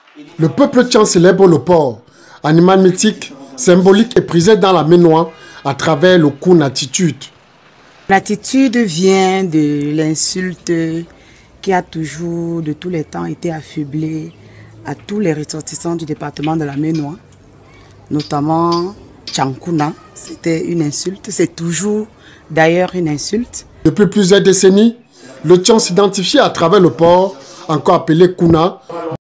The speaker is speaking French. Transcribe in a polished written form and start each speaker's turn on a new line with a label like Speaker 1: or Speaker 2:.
Speaker 1: Le peuple Tchang célèbre le porc, animal mythique, symbolique et prisé dans la Ménois à travers le coup d'attitude.
Speaker 2: L'attitude vient de l'insulte qui a toujours, de tous les temps, été affublée à tous les ressortissants du département de la Ménois, notamment Tchankuna. C'était une insulte, c'est toujours d'ailleurs une insulte.
Speaker 1: Depuis plusieurs décennies, le Tchang s'identifie à travers le porc, encore appelé Kuna,